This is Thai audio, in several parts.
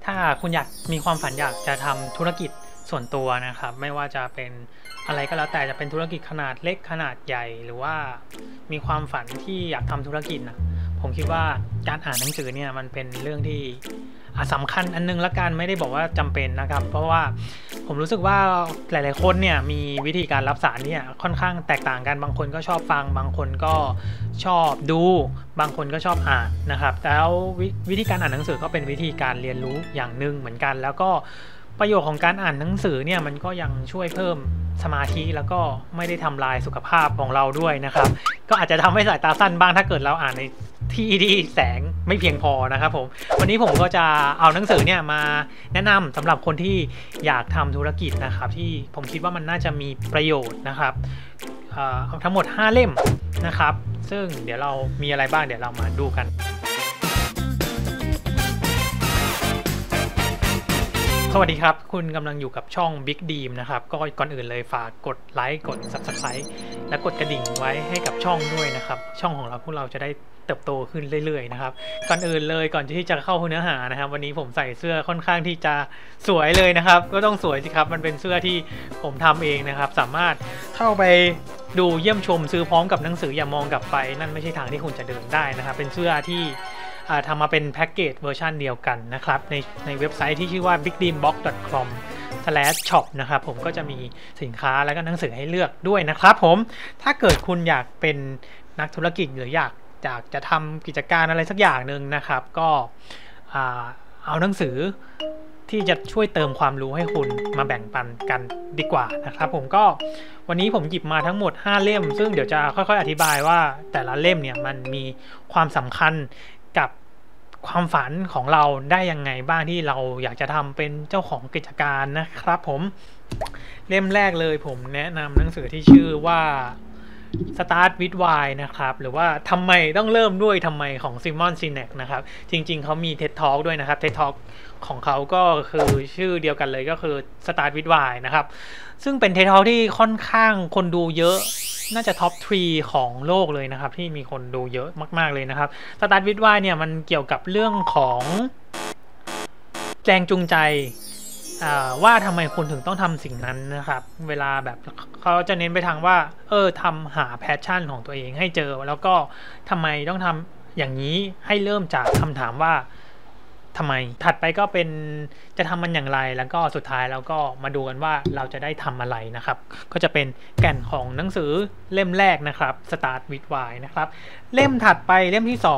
ถ้าคุณอยากมีความฝันอยากจะทำธุรกิจส่วนตัวนะครับไม่ว่าจะเป็นอะไรก็แล้วแต่จะเป็นธุรกิจขนาดเล็กขนาดใหญ่หรือว่ามีความฝันที่อยากทำธุรกิจนะผมคิดว่าการอ่านหนังสือเนี่ยมันเป็นเรื่องที่สำคัญอันนึงละกันไม่ได้บอกว่าจำเป็นนะครับเพราะว่าผมรู้สึกว่าหลายๆคนเนี่ยมีวิธีการรับสารเนี่ยค่อนข้างแตกต่างกันบางคนก็ชอบฟังบางคนก็ชอบดูบางคนก็ชอบอ่านนะครับแล้ววิธีการอ่านหนังสือก็เป็นวิธีการเรียนรู้อย่างหนึ่งเหมือนกันแล้วก็ประโยชน์ของการอ่านหนังสือเนี่ยมันก็ยังช่วยเพิ่มสมาธิแล้วก็ไม่ได้ทำลายสุขภาพของเราด้วยนะครับก็อาจจะทำให้สายตาสั้นบ้างถ้าเกิดเราอ่านในที่แสงไม่เพียงพอนะครับผมวันนี้ผมก็จะเอาหนังสือเนี่ยมาแนะนำสำหรับคนที่อยากทำธุรกิจนะครับที่ผมคิดว่ามันน่าจะมีประโยชน์นะครับเอาทั้งหมด5เล่มนะครับซึ่งเดี๋ยวเรามีอะไรบ้างเดี๋ยวเรามาดูกันสวัสดีครับคุณกำลังอยู่กับช่อง Big Dream นะครับก็ก่อนอื่นเลยฝากกดไลค์กด Subscribe และกดกระดิ่งไว้ให้กับช่องด้วยนะครับช่องของเราพวกเราจะได้เติบโตขึ้นเรื่อยๆนะครับก่อนอื่นเลยก่อนที่จะเข้าเนื้อหานะครับวันนี้ผมใส่เสื้อค่อนข้างที่จะสวยเลยนะครับก็ต้องสวยสิครับมันเป็นเสื้อที่ผมทำเองนะครับสามารถเข้าไปดูเยี่ยมชมซื้อพร้อมกับหนังสืออย่ามองกลับไปนั่นไม่ใช่ทางที่คุณจะเดินได้นะครับเป็นเสื้อที่ทำมาเป็นแพ็กเกจเวอร์ชันเดียวกันนะครับในเว็บไซต์ที่ชื่อว่า bigdreambox.com/shop นะครับผมก็จะมีสินค้าแล้วก็หนังสือให้เลือกด้วยนะครับผมถ้าเกิดคุณอยากเป็นนักธุรกิจหรืออยากจะทำกิจการอะไรสักอย่างหนึ่งนะครับก็เอาหนังสือที่จะช่วยเติมความรู้ให้คุณมาแบ่งปันกันดีกว่านะครับผมก็วันนี้ผมหยิบมาทั้งหมด5เล่มซึ่งเดี๋ยวจะค่อยๆอธิบายว่าแต่ละเล่มเนี่ยมันมีความสำคัญกับความฝันของเราได้ยังไงบ้างที่เราอยากจะทำเป็นเจ้าของกิจการนะครับผมเล่มแรกเลยผมแนะนำหนังสือที่ชื่อว่า Start with Why นะครับหรือว่าทำไมต้องเริ่มด้วยทำไมของซิมอนซินเนกนะครับจริงๆเขามี TED Talk ด้วยนะครับ TED Talk ของเขาก็คือชื่อเดียวกันเลยก็คือ Start with Why นะครับซึ่งเป็น TED Talk ที่ค่อนข้างคนดูเยอะน่าจะท็อป 3 ของโลกเลยนะครับที่มีคนดูเยอะมากๆเลยนะครับ Start with Why เนี่ยมันเกี่ยวกับเรื่องของแรงจูงใจว่าทำไมคุณถึงต้องทำสิ่งนั้นนะครับเวลาแบบเขาจะเน้นไปทางว่าทำหาแพชชั่นของตัวเองให้เจอแล้วก็ทำไมต้องทำอย่างนี้ให้เริ่มจากคำถามว่าทำไมถัดไปก็เป็นจะทำมันอย่างไรแล้วก็สุดท้ายแล้วก็มาดูกันว่าเราจะได้ทำอะไรนะครับก็จะเป็นแก่นของหนังสือเล่มแรกนะครับ Start with Why นะครับเล่มถัดไปเล่มที่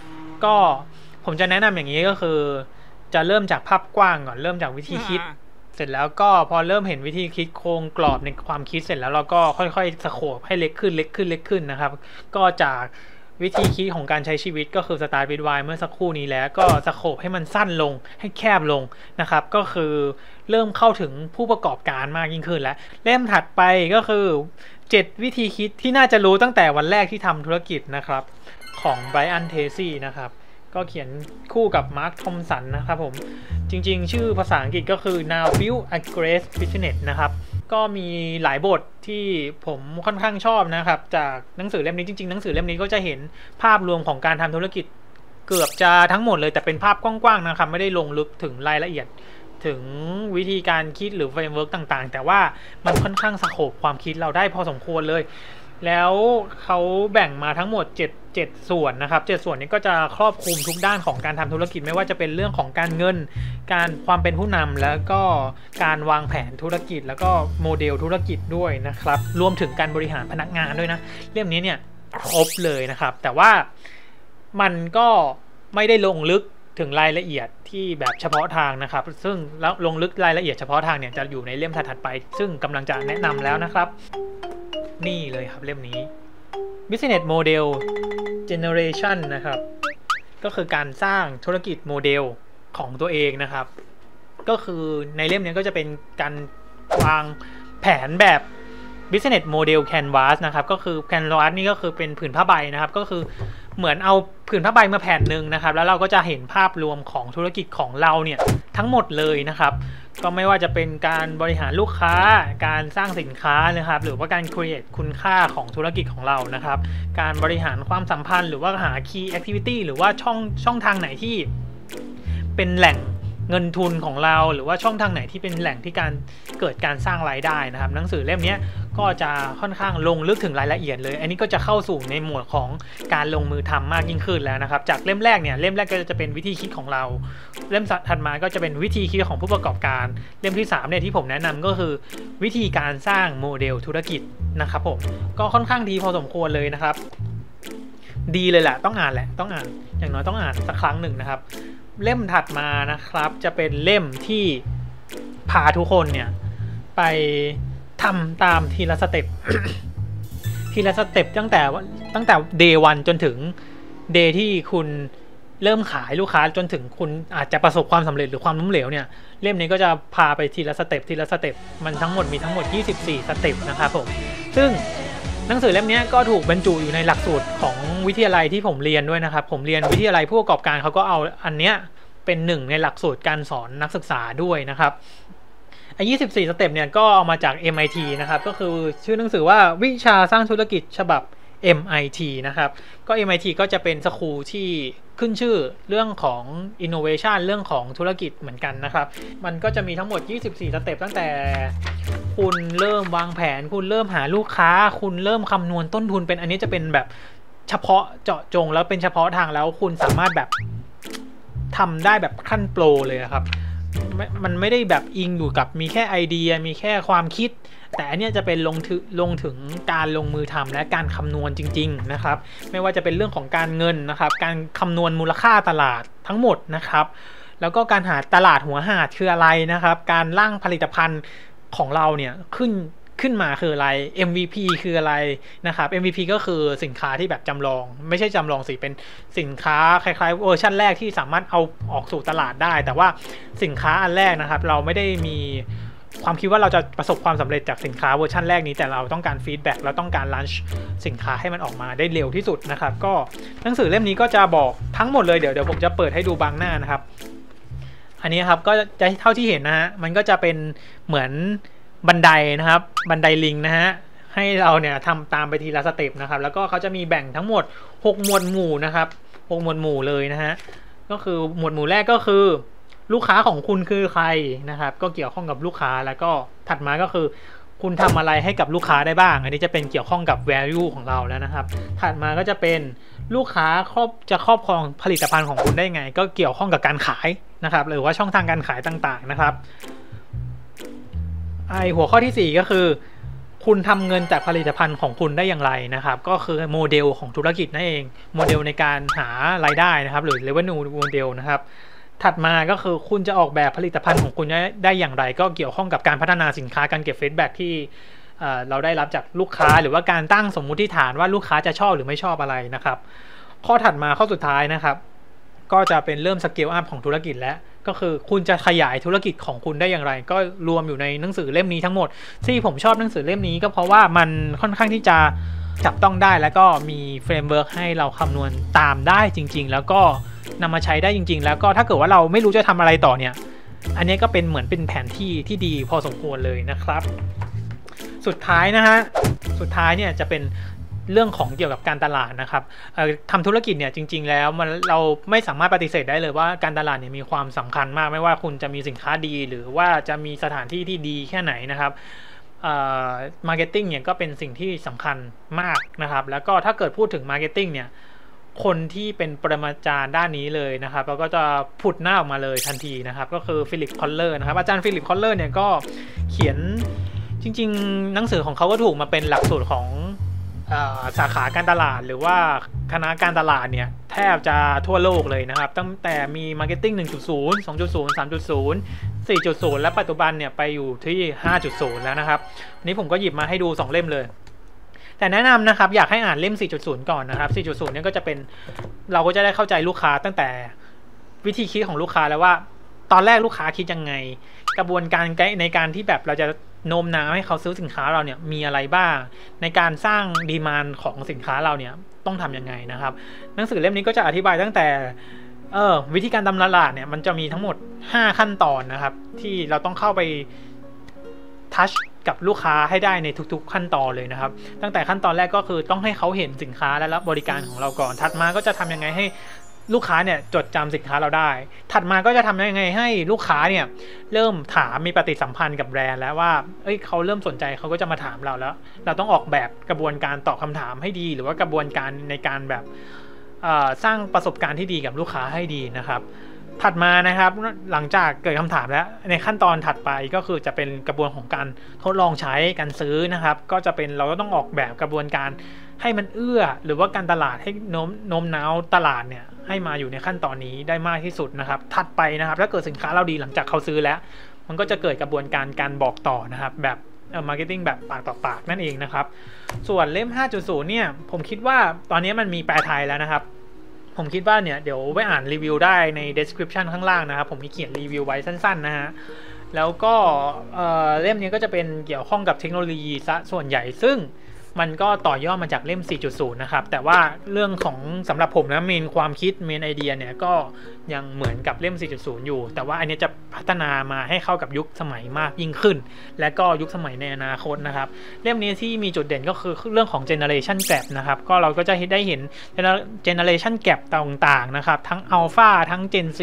2ก็ผมจะแนะนำอย่างนี้ก็คือจะเริ่มจากภาพกว้างก่อนเริ่มจากวิธีคิดเสร็จแล้วก็พอเริ่มเห็นวิธีคิดโครงกรอบในความคิดเสร็จแล้วเราก็ค่อยๆสโคปให้เล็กขึ้นนะครับก็จากวิธีคิดของการใช้ชีวิตก็คือ Start with Why เมื่อสักครู่นี้แล้วก็สโคปให้มันสั้นลงให้แคบลงนะครับก็คือเริ่มเข้าถึงผู้ประกอบการมากยิ่งขึ้นแล้วเล่มถัดไปก็คือ7วิธีคิดที่น่าจะรู้ตั้งแต่วันแรกที่ทำธุรกิจนะครับของ Brian Tracy นะครับก็เขียนคู่กับมาร์ค ทอมสันนะครับผมจริงๆชื่อภาษาอังกฤษก็คือ Now Build a Great Business นะครับก็มีหลายบทที่ผมค่อนข้างชอบนะครับจากหนังสือเล่มนี้จริงๆหนังสือเล่มนี้ก็จะเห็นภาพรวมของการทำธุรกิจเกือบจะทั้งหมดเลยแต่เป็นภาพกว้างๆนะครับไม่ได้ลงลึกถึงรายละเอียดถึงวิธีการคิดหรือเฟรมเวิร์กต่างๆแต่ว่ามันค่อนข้างสโคปความคิดเราได้พอสมควรเลยแล้วเขาแบ่งมาทั้งหมด7ส่วนนะครับ7ส่วนนี้ก็จะครอบคลุมทุกด้านของการทำธุรกิจไม่ว่าจะเป็นเรื่องของการเงินการความเป็นผู้นำแล้วก็การวางแผนธุรกิจแล้วก็โมเดลธุรกิจด้วยนะครับรวมถึงการบริหารพนักงานด้วยนะเรื่องนี้เนี่ยครบเลยนะครับแต่ว่ามันก็ไม่ได้ลงลึกถึงรายละเอียดที่แบบเฉพาะทางนะครับซึ่งแล้วลงลึกรายละเอียดเฉพาะทางเนี่ยจะอยู่ในเล่มถัดไปซึ่งกำลังจะแนะนำแล้วนะครับนี่เลยครับเล่มนี้ Business Model Generation นะครับก็คือการสร้างธุรกิจโมเดลของตัวเองนะครับก็คือในเล่มนี้ก็จะเป็นการวางแผนแบบ Business Model Canvas นะครับก็คือ Canvas นี่ก็คือเป็นผืนผ้าใบนะครับก็คือเหมือนเอาผืนผ้าใบมาแผ่นหนึ่งนะครับแล้วเราก็จะเห็นภาพรวมของธุรกิจของเราเนี่ยทั้งหมดเลยนะครับก็ไม่ว่าจะเป็นการบริหารลูกค้าการสร้างสินค้านะครับหรือว่าการ create คุณค่าของธุรกิจของเรานะครับการบริหารความสัมพันธ์หรือว่าหา key activity หรือว่าช่องทางไหนที่เป็นแหล่งเงินทุนของเราหรือว่าช่องทางไหนที่เป็นแหล่งที่เกิดการสร้างรายได้นะครับหนังสือเล่มนี้ก็จะค่อนข้างลงลึกถึงรายละเอียดเลยอันนี้ก็จะเข้าสู่ในหมวดของการลงมือทำมากยิ่งขึ้นแล้วนะครับจากเล่มแรกเนี่ยเล่มแรกก็จะเป็นวิธีคิดของเราเล่มถัดมาก็จะเป็นวิธีคิดของผู้ประกอบการเล่มที่3เนี่ยที่ผมแนะนำก็คือวิธีการสร้างโมเดลธุรกิจนะครับผมก็ค่อนข้างดีพอสมควรเลยนะครับดีเลยแหละต้องอ่านแหละต้องอ่านอย่างน้อยต้องอ่านสักครั้งหนึ่งนะครับเล่มถัดมานะครับจะเป็นเล่มที่พาทุกคนเนี่ยไปทำตามทีละสเต็ป ทีละสเต็ปตั้งแต่ day 1จนถึง day ที่คุณเริ่มขายลูกค้าจนถึงคุณอาจจะประสบความสำเร็จหรือความล้มเหลวเนี่ยเล่มนี้ก็จะพาไปทีละสเต็ปทีละสเต็ปมันทั้งหมดมีทั้งหมด24สเต็ปนะครับผมซึ่งหนังสือเล่มนี้ก็ถูกบรรจุอยู่ในหลักสูตรของวิทยาลัยที่ผมเรียนด้วยนะครับผมเรียนวิทยาลัยผู้ประกอบการเขาก็เอาอันเนี้ยเป็นหนึ่งในหลักสูตรการสอนนักศึกษาด้วยนะครับ24สเต็ปเนี่ยก็เอามาจาก MIT นะครับก็คือชื่อหนังสือว่าวิชาสร้างธุรกิจฉบับ MIT นะครับก็ MIT ก็จะเป็นสคูลที่ขึ้นชื่อเรื่องของ innovation เรื่องของธุรกิจเหมือนกันนะครับมันก็จะมีทั้งหมด24สเต็ปตั้งแต่คุณเริ่มวางแผนคุณเริ่มหาลูกค้าคุณเริ่มคำนวณต้นทุนเป็นอันนี้จะเป็นแบบเฉพาะเจาะจงแล้วเป็นเฉพาะทางแล้วคุณสามารถแบบทำได้แบบขั้นโปรเลยครับมันไม่ได้แบบอิงอยู่กับมีแค่ไอเดียมีแค่ความคิดแต่อันนี้จะเป็นลงถึงการลงมือทำและการคำนวณจริงๆนะครับไม่ว่าจะเป็นเรื่องของการเงินนะครับการคำนวณมูลค่าตลาดทั้งหมดนะครับแล้วก็การหาตลาดหัวหาดคืออะไรนะครับการร่างผลิตภัณฑ์ของเราเนี่ยขึ้นมาคืออะไร MVP คืออะไรนะครับ MVP ก็คือสินค้าที่แบบจำลองไม่ใช่จำลองสิเป็นสินค้าคล้ายๆเวอร์ชันแรกที่สามารถเอาออกสู่ตลาดได้แต่ว่าสินค้าอันแรกนะครับเราไม่ได้มีความคิดว่าเราจะประสบความสำเร็จจากสินค้าเวอร์ชันแรกนี้แต่เราต้องการฟีดแบ็กเราต้องการลันช์สินค้าให้มันออกมาได้เร็วที่สุดนะครับก็หนังสือเล่มนี้ก็จะบอกทั้งหมดเลยเดี๋ยวผมจะเปิดให้ดูบางหน้านะครับอันนี้ครับก็จะเท่าที่เห็นนะฮะมันก็จะเป็นเหมือนบันไดนะครับบันไดลิงนะฮะให้เราเนี่ยทำตามไปทีละสเต็ปนะครับแล้วก็เขาจะมีแบ่งทั้งหมด6หมวดหมู่นะครับ6หมวดหมู่เลยนะฮะก็คือหมวดหมู่แรกก็คือลูกค้าของคุณคือใครนะครับก็เกี่ยวข้องกับลูกค้าแล้วก็ถัดมาก็คือคุณทำอะไรให้กับลูกค้าได้บ้างอันนี้จะเป็นเกี่ยวข้องกับ value ของเราแล้วนะครับถัดมาก็จะเป็นลูกค้าจะครอบครองผลิตภัณฑ์ของคุณได้ไงก็เกี่ยวข้องกับการขายนะครับหรือว่าช่องทางการขายต่างๆนะครับหัวข้อที่4ก็คือคุณทำเงินจากผลิตภัณฑ์ของคุณได้อย่างไรนะครับก็คือโมเดลของธุรกิจนั่นเองโมเดลในการหารายได้นะครับหรือ revenue model นะครับถัดมาก็คือคุณจะออกแบบผลิตภัณฑ์ของคุณได้อย่างไรก็เกี่ยวข้องกับการพัฒนาสินค้าการเก็บฟีดแบ็กที่เราได้รับจากลูกค้าหรือว่าการตั้งสมมุติฐานว่าลูกค้าจะชอบหรือไม่ชอบอะไรนะครับข้อถัดมาข้อสุดท้ายนะครับก็จะเป็นเริ่มสเกลอัพของธุรกิจแล้วก็คือคุณจะขยายธุรกิจของคุณได้อย่างไรก็รวมอยู่ในหนังสือเล่มนี้ทั้งหมดที่ผมชอบหนังสือเล่มนี้ก็เพราะว่ามันค่อนข้างที่จะจับต้องได้แล้วก็มีเฟรมเวิร์กให้เราคำนวณตามได้จริงๆแล้วก็นำมาใช้ได้จริงๆแล้วก็ถ้าเกิดว่าเราไม่รู้จะทำอะไรต่อเนี่ยอันนี้ก็เป็นเหมือนเป็นแผนที่ที่ดีพอสมควรเลยนะครับสุดท้ายนะฮะสุดท้ายเนี่ยจะเป็นเรื่องของเกี่ยวกับการตลาดนะครับทำธุรกิจเนี่ยจริงๆแล้วเราไม่สามารถปฏิเสธได้เลยว่าการตลาดเนี่ยมีความสำคัญมากไม่ว่าคุณจะมีสินค้าดีหรือว่าจะมีสถานที่ที่ดีแค่ไหนนะครับมาร์เก็ตติ้งเนี่ยก็เป็นสิ่งที่สำคัญมากนะครับแล้วก็ถ้าเกิดพูดถึงมาร์เก็ตติ้งเนี่ยคนที่เป็นปรมาจารย์ด้านนี้เลยนะครับแล้วก็จะผุดหน้าออกมาเลยทันทีนะครับก็คือฟิลิปคอลเลอร์นะครับอาจารย์ฟิลิปคอลเลอร์เนี่ยก็เขียนจริงๆหนังสือของเขาก็ถูกมาเป็นหลักสูตรของสาขาการตลาดหรือว่าคณะการตลาดเนี่ยแทบจะทั่วโลกเลยนะครับตั้งแต่มี Marketing 1.0 2.0 3.0 4.0 และปัจจุบันเนี่ยไปอยู่ที่ 5.0 แล้วนะครับนี้ผมก็หยิบมาให้ดู2เล่มเลยแต่แนะนำนะครับอยากให้อ่านเล่ม 4.0 ก่อนนะครับ 4.0 เนี่ยก็จะเป็นเราก็จะได้เข้าใจลูกค้าตั้งแต่วิธีคิดของลูกค้าแล้วว่าตอนแรกลูกค้าคิดยังไงกระบวนการในการที่แบบเราจะโน้มน้าวให้เขาซื้อสินค้าเราเนี่ยมีอะไรบ้างในการสร้างดีมานด์ของสินค้าเราเนี่ยต้องทำยังไงนะครับหนังสือเล่มนี้ก็จะอธิบายตั้งแต่วิธีการทำตลาดเนี่ยมันจะมีทั้งหมด5ขั้นตอนนะครับที่เราต้องเข้าไปทัชกับลูกค้าให้ได้ในทุกๆขั้นตอนเลยนะครับตั้งแต่ขั้นตอนแรกก็คือต้องให้เขาเห็นสินค้าและรับบริการของเราก่อนถัดมาก็จะทำยังไงให้ลูกค้าเนี่ยจดจำสินค้าเราได้ถัดมาก็จะทำยังไงให้ลูกค้าเนี่ยเริ่มถามมีปฏิสัมพันธ์กับแบรนด์แล้วว่าเขาเริ่มสนใจเขาก็จะมาถามเราแล้วเราต้องออกแบบกระบวนการตอบคำถามให้ดีหรือว่ากระบวนการในการแบบสร้างประสบการณ์ที่ดีกับลูกค้าให้ดีนะครับถัดมานะครับหลังจากเกิดคำถามแล้วในขั้นตอนถัดไปก็คือจะเป็นกระบวนของการทดลองใช้การซื้อนะครับก็จะเป็นเราก็ต้องออกแบบกระบวนการให้มันเอื้อหรือว่าการตลาดให้โน้มน้าวตลาดเนี่ยให้มาอยู่ในขั้นตอนนี้ได้มากที่สุดนะครับถัดไปนะครับถ้าเกิดสินค้าเราดีหลังจากเขาซื้อแล้วมันก็จะเกิดกระบวนการบอกต่อนะครับแบบมาร์เก็ตติ้งแบบปากต่อปากนั่นเองนะครับส่วนเล่ม 5.0 เนี่ยผมคิดว่าตอนนี้มันมีแปลไทยแล้วนะครับผมคิดว่าเนี่ยเดี๋ยวไปอ่านรีวิวได้ใน description ข้างล่างนะครับผมมีเขียนรีวิวไว้สั้นๆนะฮะแล้วก็เล่มนี้ก็จะเป็นเกี่ยวข้องกับเทคโนโลยีซะส่วนใหญ่ซึ่งมันก็ต่อยอดมาจากเล่ม 4.0 นะครับแต่ว่าเรื่องของสำหรับผมนะเมนความคิดเมนไอเดียเนี่ยก็ยังเหมือนกับเล่ม 4.0 อยู่แต่ว่าอันนี้จะพัฒนามาให้เข้ากับยุคสมัยมากยิ่งขึ้นและก็ยุคสมัยในอนาคตนะครับเล่มนี้ที่มีจุดเด่นก็คือเรื่องของ generation gap นะครับก็เราก็จะได้เห็น generation gap ต่างๆนะครับทั้ง alpha ทั้ง gen C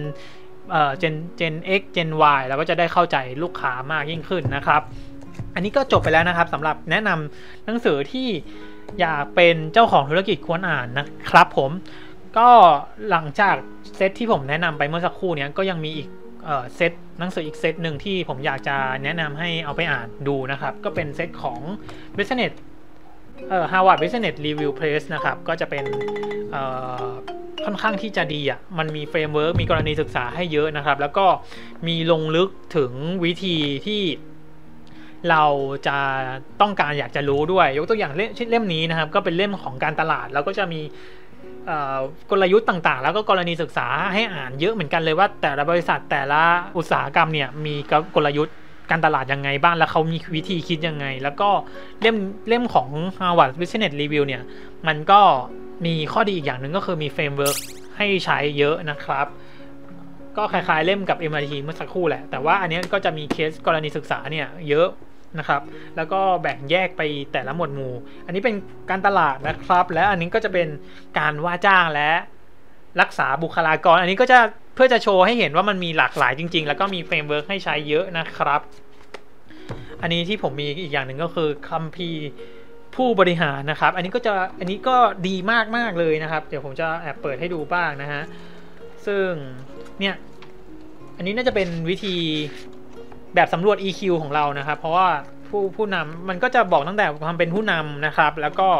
gen X gen Y เราก็จะได้เข้าใจลูกค้ามากยิ่งขึ้นนะครับอันนี้ก็จบไปแล้วนะครับสำหรับแนะนำหนังสือที่อยากเป็นเจ้าของธุรกิจควรอ่านนะครับผมก็หลังจากเซตที่ผมแนะนำไปเมื่อสักครู่นี้ก็ยังมีอีกเซตหนังสืออีกเซตหนึ่งที่ผมอยากจะแนะนำให้เอาไปอ่านดูนะครับก็เป็นเซตของ Business Harvard Business Review Press นะครับก็จะเป็นค่อนข้างที่จะดีอ่ะมันมีเฟรมเวิร์กมีกรณีศึกษาให้เยอะนะครับแล้วก็มีลงลึกถึงวิธีที่เราจะต้องการอยากจะรู้ด้วยยกตัวอย่างเล่มนี้นะครับก็เป็นเล่มของการตลาดแล้วก็จะมีกลยุทธ์ต่างๆแล้วก็กรณีศึกษาให้อ่านเยอะเหมือนกันเลยว่าแต่ละบริษัทแต่ละอุตสาหกรรมเนี่ยมีกลยุทธ์การตลาดยังไงบ้างแล้วเขามีวิธีคิดยังไงแล้วก็เล่มของ Harvard Business Review เนี่ยมันก็มีข้อดีอีกอย่างหนึ่งก็คือมีเฟรมเวิร์กให้ใช้เยอะนะครับก็คล้ายๆเล่มกับ MIT เมื่อสักครู่แหละแต่ว่าอันนี้ก็จะมีเคสกรณีศึกษาเนี่ยเยอะนะครับแล้วก็แบ่งแยกไปแต่ละหมวดหมู่อันนี้เป็นการตลาดนะครับและอันนี้ก็จะเป็นการว่าจ้างและรักษาบุคลากรอันนี้ก็จะเพื่อจะโชว์ให้เห็นว่ามันมีหลากหลายจริงๆแล้วก็มีเฟรมเวิร์กให้ใช้เยอะนะครับอันนี้ที่ผมมีอีกอย่างหนึ่งก็คือคัมภีร์ผู้บริหารนะครับอันนี้ก็ดีมากๆเลยนะครับเดี๋ยวผมจะแอบเปิดให้ดูบ้างนะฮะซึ่งเนี่ยอันนี้น่าจะเป็นวิธีแบบสำรวจ EQ ของเรานะครับเพราะว่าผู้นำมันก็จะบอกตั้งแต่ความเป็นผู้นำนะครับแล้วก็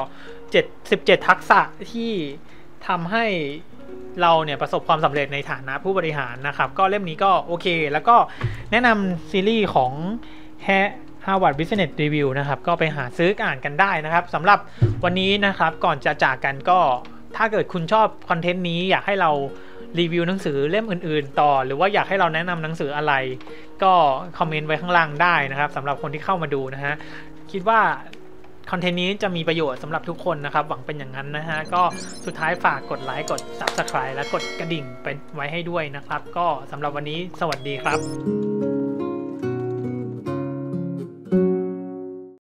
17ทักษะที่ทำให้เราเนี่ยประสบความสำเร็จในฐานะผู้บริหารนะครับก็เล่มนี้ก็โอเคแล้วก็แนะนำซีรีส์ของHarvard Business Review นะครับก็ไปหาซื้ออ่านกันได้นะครับสำหรับวันนี้นะครับก่อนจะจากกันก็ถ้าเกิดคุณชอบคอนเทนต์นี้อยากให้เรารีวิวหนังสือเล่มอื่นๆต่อหรือว่าอยากให้เราแนะนำหนังสืออะไรก็คอมเมนต์ไว้ข้างล่างได้นะครับสำหรับคนที่เข้ามาดูนะฮะคิดว่าคอนเทนต์นี้จะมีประโยชน์สำหรับทุกคนนะครับหวังเป็นอย่างนั้นนะฮะก็สุดท้ายฝากกดไลค์กด Subscribe และกดกระดิ่งไปไว้ให้ด้วยนะครับก็สำหรับวันนี้สวัสดีครับ